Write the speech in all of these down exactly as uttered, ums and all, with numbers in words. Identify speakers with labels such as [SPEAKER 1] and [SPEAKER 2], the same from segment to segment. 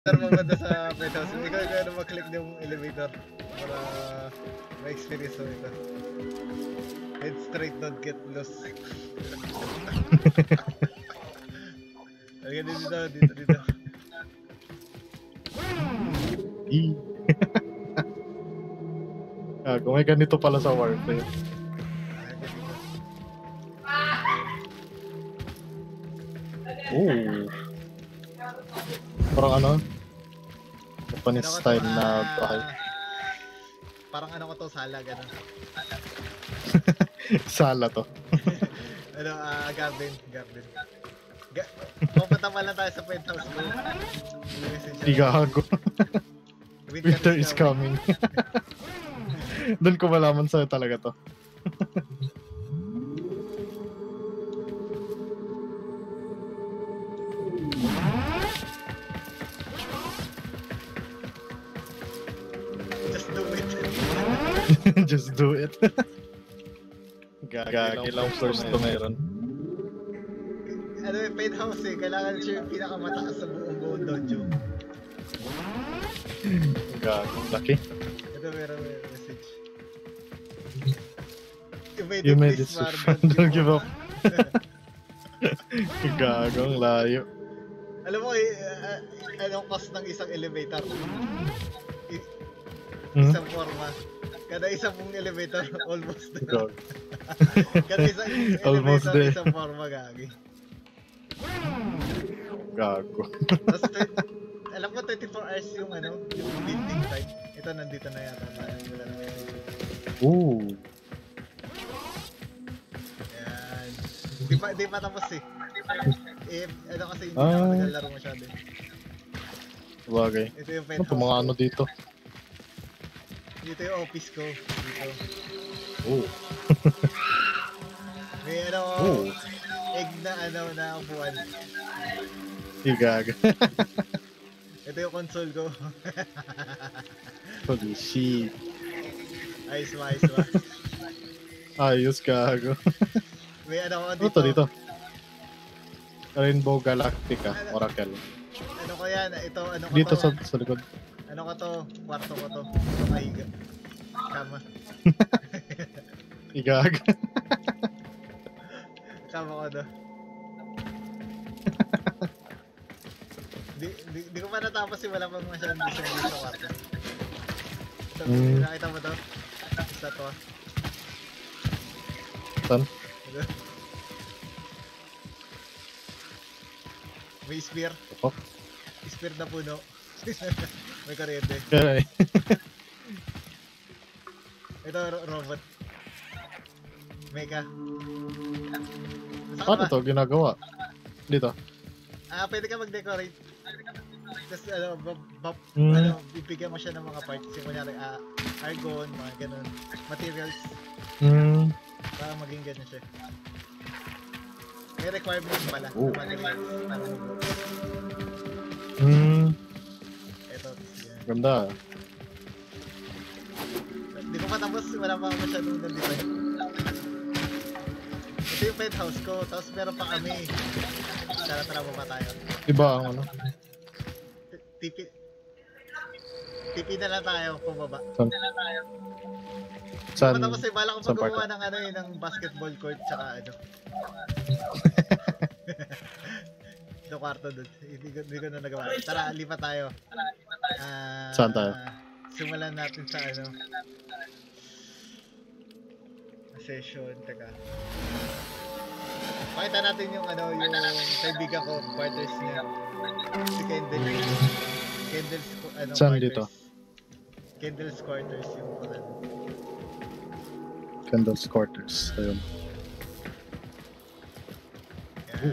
[SPEAKER 1] maganda sa penthouse. Ikaw ikaw na mag-click yung elevator para ma-experience mo ito. Head straight, don't get lost. Halika dito, dito, dito.
[SPEAKER 2] Ah, kung may ganito pala sa Warframe. Oh. Parang ano? Japanese
[SPEAKER 1] Ano ko to,
[SPEAKER 2] style na
[SPEAKER 1] ah,
[SPEAKER 2] bahay.
[SPEAKER 1] Parang ano ko to, sala, gano'n.
[SPEAKER 2] Sala to.
[SPEAKER 1] Ano, ah, garden, garden. Ga Pupunta pa lang tayo sa penthouse ko.
[SPEAKER 2] Di gago. Winter is coming. Doon ko malaman sa'yo talaga to.
[SPEAKER 1] Just do it.
[SPEAKER 2] Just do it. Gagi lang first to meron.
[SPEAKER 1] Ano yung penthouse eh, kailangan siya yung pinakamataas sa buong buong dojo.
[SPEAKER 2] Gago, laki.
[SPEAKER 1] Ito meron may message. You made
[SPEAKER 2] You
[SPEAKER 1] it
[SPEAKER 2] made
[SPEAKER 1] this
[SPEAKER 2] it so
[SPEAKER 1] far,
[SPEAKER 2] far, don't give up. Gago, ang layo.
[SPEAKER 1] Alam mo, eh, uh, anong cost ng isang elevator? I
[SPEAKER 2] Hmm?
[SPEAKER 1] isang forma. Kada isang mong elevator, almost there.
[SPEAKER 2] Gago.
[SPEAKER 1] Kada isang
[SPEAKER 2] Almost
[SPEAKER 1] elevator,
[SPEAKER 2] there.
[SPEAKER 1] isang forma, gagi.
[SPEAKER 2] Gago.
[SPEAKER 1] Tapos, twen- alam ko twenty-four hours yung ano, yung building time. Ito, nandito na yata. Wala na message.
[SPEAKER 2] Ooh.
[SPEAKER 1] Ayan. Di pa, di pa tapos eh. Eh, ano kasi hindi
[SPEAKER 2] Ah.
[SPEAKER 1] na ako naglalaro masyado.
[SPEAKER 2] Bagay.
[SPEAKER 1] Ito yung
[SPEAKER 2] Ano
[SPEAKER 1] penthouse.
[SPEAKER 2] to, mga
[SPEAKER 1] ko.
[SPEAKER 2] ano dito?
[SPEAKER 1] Dito yung office ko. Dito.
[SPEAKER 2] Oh.
[SPEAKER 1] May ano,
[SPEAKER 2] Oh.
[SPEAKER 1] egg na ano, na upuan.
[SPEAKER 2] Di gago.
[SPEAKER 1] Ito yung console ko.
[SPEAKER 2] Holy shit.
[SPEAKER 1] Ayos mo, ayos mo.
[SPEAKER 2] Ayos, gago.
[SPEAKER 1] May ano ko
[SPEAKER 2] Ano
[SPEAKER 1] dito.
[SPEAKER 2] to dito? Rainbow Galactica, Oracle.
[SPEAKER 1] Ano ko yan, ito, ano ko
[SPEAKER 2] Dito
[SPEAKER 1] to.
[SPEAKER 2] sa, sa likod.
[SPEAKER 1] Ano ko to, kwarto ko to. Ito mahiga. Kama.
[SPEAKER 2] Igag.
[SPEAKER 1] Kama ko to. di, di, di ko pa natapos eh, wala pang masyadong gusto mo sa kwarto. So,
[SPEAKER 2] Hmm.
[SPEAKER 1] nakita mo to? Isa to.
[SPEAKER 2] Saan?
[SPEAKER 1] Ito. May spear.
[SPEAKER 2] Oh.
[SPEAKER 1] Spear na puno. May kuryente.
[SPEAKER 2] Kaya eh.
[SPEAKER 1] Ito, ro robot. Mega. Saan
[SPEAKER 2] Paano
[SPEAKER 1] ba?
[SPEAKER 2] to ginagawa? Dito.
[SPEAKER 1] Ah, pwede ka mag-decorate. Tapos ano, bab, bab,
[SPEAKER 2] Hmm.
[SPEAKER 1] ano, bibigyan mo siya ng mga parts. Yung kunyari, ah, argon, mga ganun. Materials.
[SPEAKER 2] Hmm.
[SPEAKER 1] Para maging ganyan siya. May requirement pala.
[SPEAKER 2] Oh.
[SPEAKER 1] Na materials. Para mag-
[SPEAKER 2] Hmm.
[SPEAKER 1] Ito. Yan.
[SPEAKER 2] Ganda.
[SPEAKER 1] Hindi ko pa tapos, wala pa ako masyadong na-design. Ito yung penthouse ko, tapos meron pa kami. Tara, tara pa tayo.
[SPEAKER 2] Iba ang ano.
[SPEAKER 1] Tipi. Tipi na lang tayo, pababa.
[SPEAKER 2] Saan? Saan?
[SPEAKER 1] Tapos eh, bala ko
[SPEAKER 2] saan
[SPEAKER 1] paggawa
[SPEAKER 2] part?
[SPEAKER 1] ng ano eh, ng basketball court, tsaka ano. Ito kwarto doon. Hindi ko, hindi ko na nagawa. Tara, lipat tayo. Ah,
[SPEAKER 2] Saan tayo?
[SPEAKER 1] Simulan natin sa ano. Session, teka. Pakita natin yung ano, yung kaibigan ko, quarters niya. Si Kendall. Kendall's, ano,
[SPEAKER 2] Saan
[SPEAKER 1] quarters.
[SPEAKER 2] dito?
[SPEAKER 1] Kendall's quarters yung ano.
[SPEAKER 2] Kendall's quarters. Ayun.
[SPEAKER 1] Yan.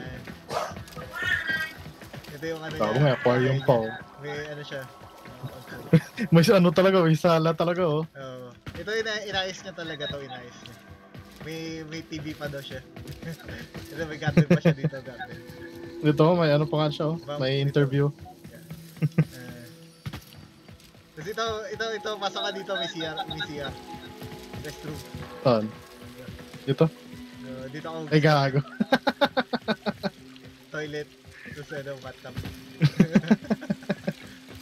[SPEAKER 1] Ito yung ano
[SPEAKER 2] Tawag
[SPEAKER 1] niya.
[SPEAKER 2] may aquarium pa oh.
[SPEAKER 1] May ano siya.
[SPEAKER 2] May ano talaga, may sala talaga oh.
[SPEAKER 1] Oo. Ito ina inayos niya talaga to, inayos niya. May may T V pa daw siya. Ito may garden pa siya dito, garden.
[SPEAKER 2] Dito may ano pa nga siya oh. May interview.
[SPEAKER 1] Uh, Tapos ito, ito, ito, pasok ka dito, may C R, may C R. Restroom.
[SPEAKER 2] Saan? Dito?
[SPEAKER 1] So, dito ako.
[SPEAKER 2] Ay gago.
[SPEAKER 1] Toilet. Tapos ano, bathtub.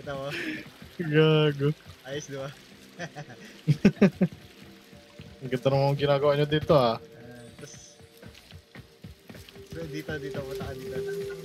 [SPEAKER 1] Kita mo?
[SPEAKER 2] Gago.
[SPEAKER 1] Ayos, di ba?
[SPEAKER 2] Ang ganda naman ginagawa nyo dito ah.
[SPEAKER 1] Uh, Tapos... So, dito, dito. Punta ka dito.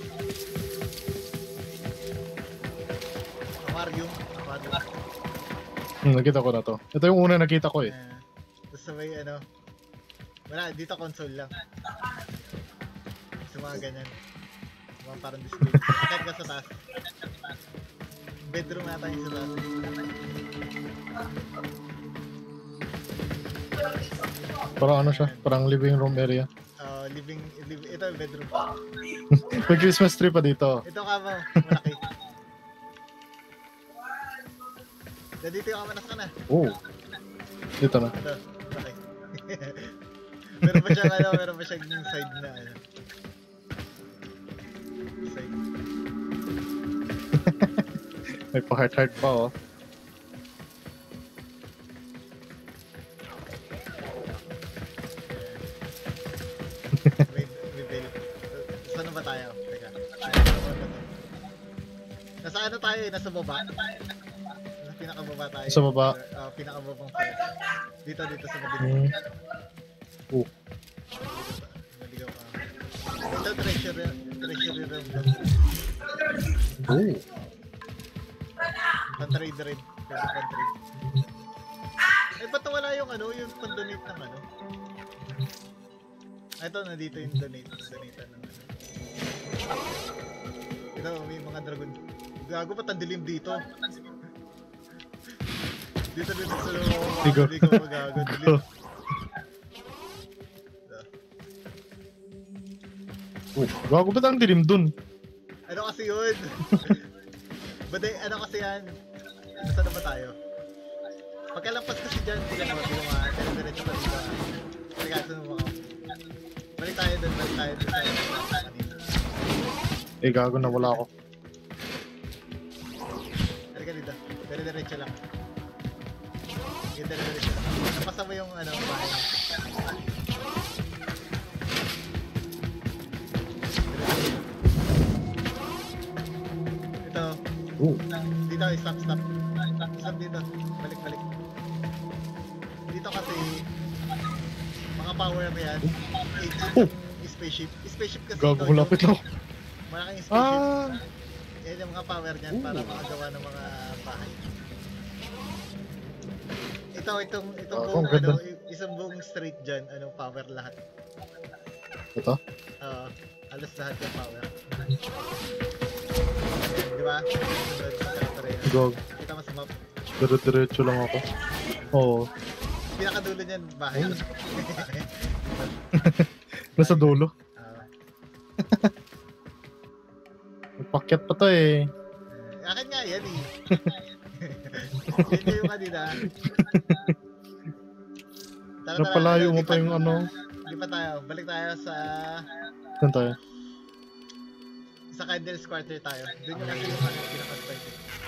[SPEAKER 1] Aquarium. Aquarium.
[SPEAKER 2] Hmm, nakita ko na to. Ito yung una nakita ko eh.
[SPEAKER 1] Uh, Tapos sa may ano... Wala, dito console lang. So, mga ganyan. Mga parang display. Akit ka sa taas. Bedroom na tayo sa taas.
[SPEAKER 2] Parang ano siya? Parang living room area.
[SPEAKER 1] Uh, living, live, ito yung bedroom.
[SPEAKER 2] May Christmas tree pa dito.
[SPEAKER 1] Ito ka mo, malaki. Na dito yung kamanas ka na.
[SPEAKER 2] Oh. Dito na.
[SPEAKER 1] Ito, malaki. Meron pa siyang ano, meron pa siyang side na ano. Side.
[SPEAKER 2] May pa-heart-heart pa oh.
[SPEAKER 1] May, may bail. Saan na ba tayo? Teka. Nasa ano tayo eh? Nasa baba? Nasa pinakababa tayo.
[SPEAKER 2] Sa baba?
[SPEAKER 1] Uh, pinakababang floor. Dito, dito sa madilim.
[SPEAKER 2] Hmm. Oh.
[SPEAKER 1] Maligaw ka. Ito, treasure, treasure room.
[SPEAKER 2] Oh.
[SPEAKER 1] Pan-trade rin. Pwede pan-trade. Eh, ba't wala yung ano, yung pan-donate ng ano? Ah, ito, nandito yung donate. Donate ng ano. Ito, may mga dragon. Gago, ba't ang dilim dito? Dito, dito sa loob.
[SPEAKER 2] Ligo.
[SPEAKER 1] Hindi ko magago. Dilim.
[SPEAKER 2] Oh. Gago ba't ang dilim dun?
[SPEAKER 1] Ano kasi yun? Ba't eh, ano kasi yan? Nasaan na ba tayo? Pagkalampas kasi dyan, hindi ka naman, hindi ka naman, pero diretso pa dito. Pagkaso mo ako. Balik tayo dun, balik tayo dun sa kanina.
[SPEAKER 2] Eh gago na wala ako.
[SPEAKER 1] Balik ka dito, pero diretso lang. Sige, pero diretso lang. Napasa mo yung ano, bahay. Ito,
[SPEAKER 2] Oh.
[SPEAKER 1] dito, stop, stop. Stop dito, balik, balik. Dito kasi, mga power na yan.
[SPEAKER 2] Oh.
[SPEAKER 1] Spaceship. Spaceship kasi
[SPEAKER 2] Gago,
[SPEAKER 1] ito,
[SPEAKER 2] malapit
[SPEAKER 1] yung
[SPEAKER 2] lang.
[SPEAKER 1] malaking spaceship.
[SPEAKER 2] Ah.
[SPEAKER 1] Yan yung mga power niyan para makagawa ng mga bahay. Ito, itong, itong
[SPEAKER 2] Oh,
[SPEAKER 1] buong,
[SPEAKER 2] ang ganda.
[SPEAKER 1] ano, isang buong street dyan, anong power lahat.
[SPEAKER 2] Ito?
[SPEAKER 1] Oo, halos lahat yung power. Di ba? Sunod, character yan.
[SPEAKER 2] Gago.
[SPEAKER 1] Kita mo sa map.
[SPEAKER 2] Dire-diretso lang ako. Oo.
[SPEAKER 1] Pinakadulo niyan, bahay.
[SPEAKER 2] Nasa dulo.
[SPEAKER 1] Ah,
[SPEAKER 2] Pakyat pa to eh.
[SPEAKER 1] akin nga yan eh. Yun yung kanina. Tara, tara,
[SPEAKER 2] Napalayo mo
[SPEAKER 1] lipat-
[SPEAKER 2] pa yung ano.
[SPEAKER 1] Lipat tayo. Balik tayo sa
[SPEAKER 2] Saan tayo?
[SPEAKER 1] sa Candle's Quarter tayo. Doon yung kasi yung ano, pinaka-spike.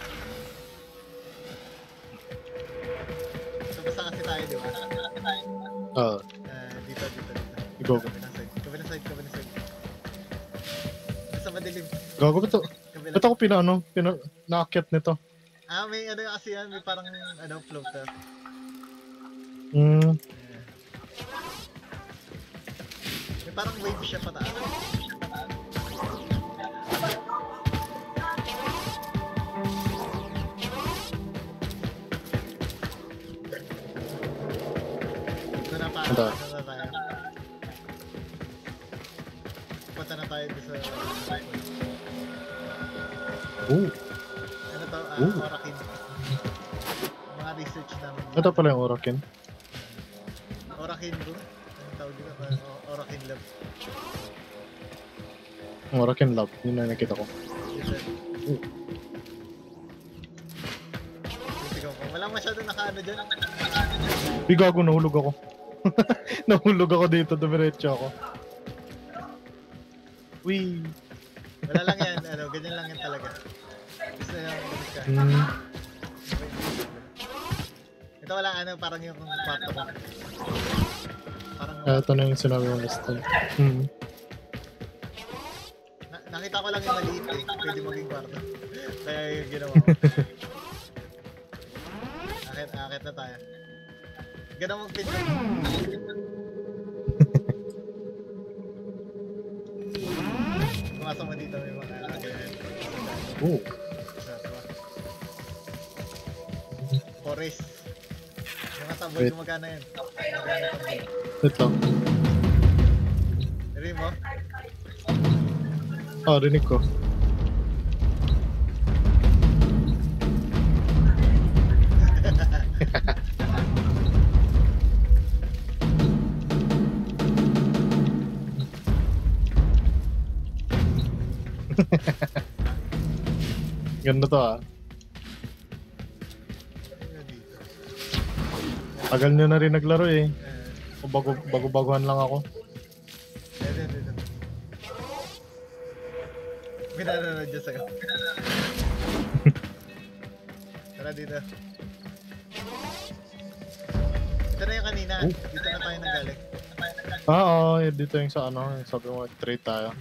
[SPEAKER 1] So basta kasi tayo, di ba?
[SPEAKER 2] Ah.
[SPEAKER 1] Ah, dito, dito, dito.
[SPEAKER 2] Go.
[SPEAKER 1] Kabilang side, kabilang side, kabilang side. Basta madilim.
[SPEAKER 2] Gago ba to?
[SPEAKER 1] Kabilang.
[SPEAKER 2] Ba't ako pina ano? Pina, naakyat nito.
[SPEAKER 1] Ah, may ano kasi yan, may parang ano, floater.
[SPEAKER 2] Hmm.
[SPEAKER 1] May parang wave siya pataas. Ito na pa,
[SPEAKER 2] Ito.
[SPEAKER 1] ito na tayo. Punta na tayo sa...
[SPEAKER 2] Oh.
[SPEAKER 1] Ano to? Ah,
[SPEAKER 2] Ooh.
[SPEAKER 1] Orakin. Mga research namin.
[SPEAKER 2] Ito pala yung Orakin.
[SPEAKER 1] Orakin room? Anong tawag dito? Parang O- Orakin lab.
[SPEAKER 2] Yung Orakin Lab. Yun na nakita ko.
[SPEAKER 1] Dito.
[SPEAKER 2] Ooh.
[SPEAKER 1] Titigaw ko. Walang masyado naka-ano dyan.
[SPEAKER 2] Uy, gago, nahulog ako. Nahulog ako dito, dumiretso ako. Uy.
[SPEAKER 1] Wala lang yan. Ano, ganyan lang yan talaga. Gusto nyo ulit ka.
[SPEAKER 2] Hmm.
[SPEAKER 1] Ito wala ano, parang yung kwarto ko. Parang
[SPEAKER 2] Ah, ito na yung sinabi mo last time. Hmm.
[SPEAKER 1] na- nakita ko lang yung maliit eh. Pwede maging kwarto. Kaya yung ginawa ko. Akit, akit na tayo. Ganun mong pin. Pumasok mo dito may mga ganyan.
[SPEAKER 2] Oh.
[SPEAKER 1] Forest. Yung katamboy
[SPEAKER 2] Wait.
[SPEAKER 1] gumagana yun. Gumagana yung tamboy.
[SPEAKER 2] Ito.
[SPEAKER 1] Narinig mo?
[SPEAKER 2] Oh, rinig ko. Ganda to ah.
[SPEAKER 1] Yun dito.
[SPEAKER 2] Tagal nyo na rin naglaro eh.
[SPEAKER 1] Eh,
[SPEAKER 2] O bago, bago-baguhan lang ako.
[SPEAKER 1] Dito, dito. May nanonood dyan sa'yo. Tara dito. Ito na yung kanina.
[SPEAKER 2] Oh.
[SPEAKER 1] Dito na tayo nanggaling.
[SPEAKER 2] Ah, oo. Oh, dito yung sa ano. Yung sabi mo, trade tayo.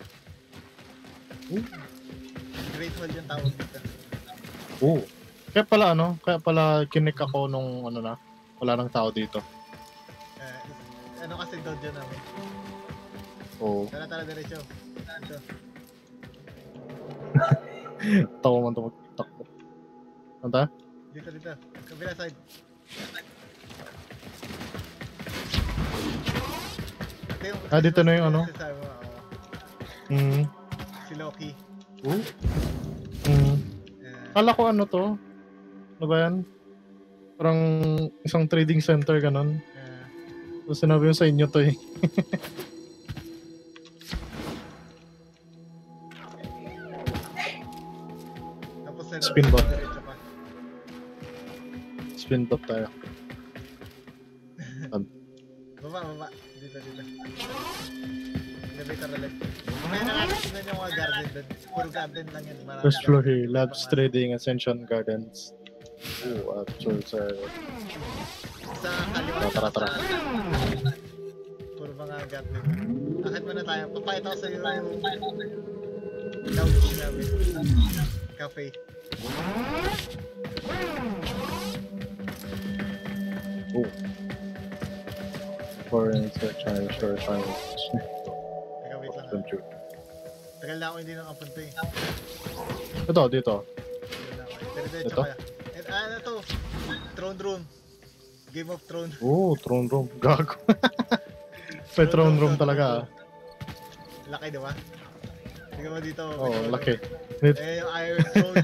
[SPEAKER 1] Great Wall yung tawag dito.
[SPEAKER 2] Oo. Kaya pala ano, kaya pala kinik ako nung ano na, wala nang tao dito.
[SPEAKER 1] Eh, ano kasi dojo namin.
[SPEAKER 2] Oo.
[SPEAKER 1] Tara, tara, diretso. Dito.
[SPEAKER 2] Tawa man ito mag-tiktok. Ano tayo?
[SPEAKER 1] Dito, dito. Kabila side. Ito yung-
[SPEAKER 2] Ah, dito na yung ano?
[SPEAKER 1] Sasabi mo, oo.
[SPEAKER 2] Hmm.
[SPEAKER 1] Si Loki.
[SPEAKER 2] Oo. Hmm.
[SPEAKER 1] Eh,
[SPEAKER 2] Kala ko ano to? Ano ba yan? Parang isang trading center ganon.
[SPEAKER 1] eh,
[SPEAKER 2] So, sinabi mo sa inyo to eh.
[SPEAKER 1] tapos sa
[SPEAKER 2] Spin bot.
[SPEAKER 1] diretso pa.
[SPEAKER 2] Spin top tayo.
[SPEAKER 1] Baba, baba. Dito, dito. Elevator ulit. May nakakasin yung mga garden doon. Puro garden lang yun. Marami
[SPEAKER 2] First floor
[SPEAKER 1] garden.
[SPEAKER 2] here, Labs Trading, Ascension Gardens. Oo, actual sir.
[SPEAKER 1] Sa kaliwa.
[SPEAKER 2] Tara, tara, tara.
[SPEAKER 1] Puro mga garden. Akit muna tayo. Papakita ko sa iyo yung lounge namin. Cafe.
[SPEAKER 2] Oh. Foreign search, sure, fine.
[SPEAKER 1] Teka, wait lang. ah. Tagal na ako hindi nakapunta eh.
[SPEAKER 2] Ito, dito.
[SPEAKER 1] Tagal na ako. Dire-diretso
[SPEAKER 2] Ito?
[SPEAKER 1] kaya. And ah, ano to? Throne room. Game of Thrones.
[SPEAKER 2] Oh, throne room. Gago. May throne room talaga ah.
[SPEAKER 1] Laki, di ba? Tingnan mo dito.
[SPEAKER 2] Oo, oh,
[SPEAKER 1] may
[SPEAKER 2] laki.
[SPEAKER 1] throne. Eh, yung Iron Throne.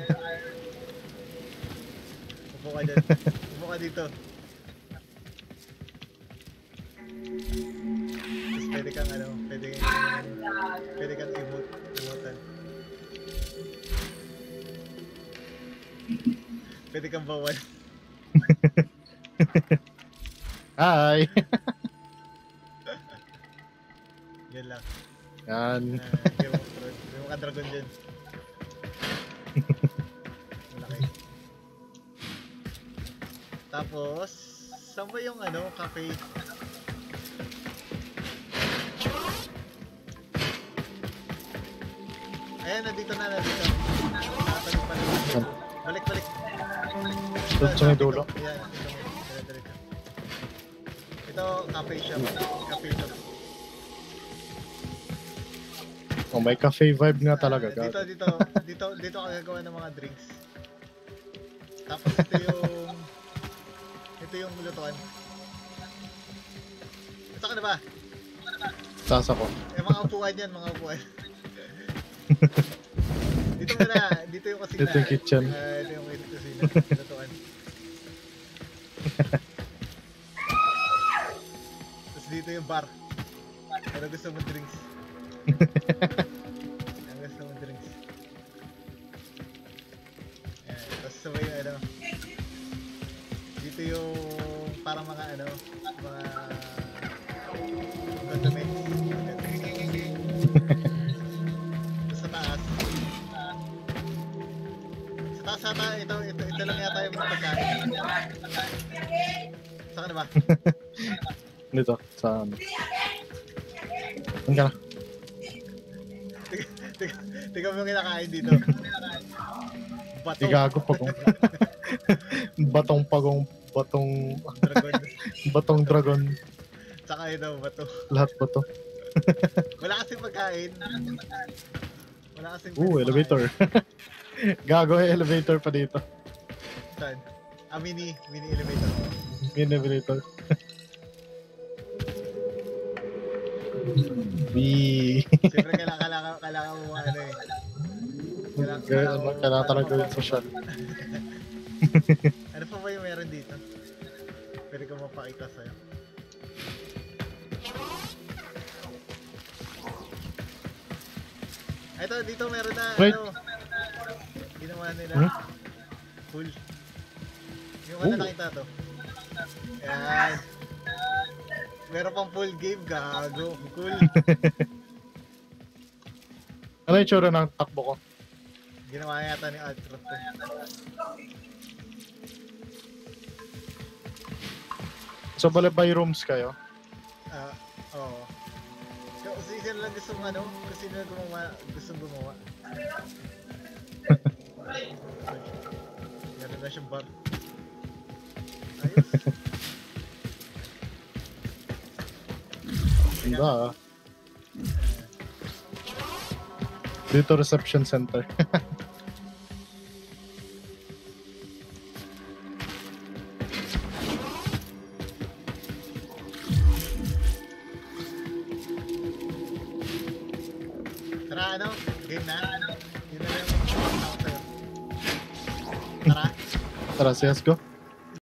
[SPEAKER 1] Upo ka dyan. Upo ka dito. Tapos pwede kang ano, pwede kang, pwede kang emote, emotan. Pwede kang bawal.
[SPEAKER 2] Hi!
[SPEAKER 1] Yan lang.
[SPEAKER 2] Yan.
[SPEAKER 1] Uh, Game of Thrones. May mga dragon dyan. Malaki. Tapos, saan ba yung ano, cafe? Ayan, nandito na, nandito. Nakatanong pa na. Balik, balik.
[SPEAKER 2] Doon sa may dulo.
[SPEAKER 1] Ayan, nandito mo. Dire-diretso. Ito, cafe shop. Cafe shop.
[SPEAKER 2] Oh, may cafe vibe nga talaga.
[SPEAKER 1] Ah, dito,
[SPEAKER 2] gago.
[SPEAKER 1] dito, dito, dito ka gagawa ng mga drinks. Tapos ito yung, ito yung lutuan. Ito ka na ba?
[SPEAKER 2] Taas ako.
[SPEAKER 1] Eh, mga upuan yan, mga upuan. Dito muna, dito yung kusina.
[SPEAKER 2] Dito yung kitchen.
[SPEAKER 1] Ah, ito yung kusina, lutuan. Tapos dito yung bar. Ano gusto mo drinks? Ano gusto mo drinks? Ayan, tapos sabay yung ano. Dito yung parang mga ano, mga condiments. Tapos sa taas. Sa taas ata, ito, ito, ito lang yata yung mga pagkain. Saan ka na ba?
[SPEAKER 2] Dito, sa ano. Saan ka na?
[SPEAKER 1] Tingnan mo yung kinakain dito. Bato.
[SPEAKER 2] Igago pagong. Batong pagong, batong,
[SPEAKER 1] Dragon.
[SPEAKER 2] batong dragon.
[SPEAKER 1] Tsaka yun daw, bato.
[SPEAKER 2] Lahat bato.
[SPEAKER 1] Wala kasing pagkain. Wala kasing
[SPEAKER 2] Oo,
[SPEAKER 1] pwedeng
[SPEAKER 2] elevator. Gago, may elevator pa dito.
[SPEAKER 1] pakain. Saan? Ah, mini. Mini elevator.
[SPEAKER 2] May elevator. B.
[SPEAKER 1] Siyempre, kailangan, kailangan, kailangan mo mga ano eh. Kailangan,
[SPEAKER 2] Kailangan,
[SPEAKER 1] mo-
[SPEAKER 2] kailangan
[SPEAKER 1] ano
[SPEAKER 2] talaga
[SPEAKER 1] pa-
[SPEAKER 2] gawin social.
[SPEAKER 1] Ano pa ba yung meron dito? Pwede ko mapakita sa'yo. Ito, dito meron na,
[SPEAKER 2] Wait.
[SPEAKER 1] ano, ginawa nila.
[SPEAKER 2] Hmm?
[SPEAKER 1] Full. Yung ano
[SPEAKER 2] Oh.
[SPEAKER 1] nakita to. Ayan. Meron pang full game, gago. Cool.
[SPEAKER 2] Ano yung tsura ng takbo ko?
[SPEAKER 1] Ginawa yata ni Altroth to.
[SPEAKER 2] So, bala by rooms kayo?
[SPEAKER 1] Ah, oo. Kasi sino lang gustong ano, kung sino lang gumawa, gustong gumawa. Meron na siyang bar. Ayos.
[SPEAKER 2] Ganda ah. Dito reception center.
[SPEAKER 1] Tara ano, game na. Yun na lang yung ako sa'yo. Tara.
[SPEAKER 2] Tara, C S go.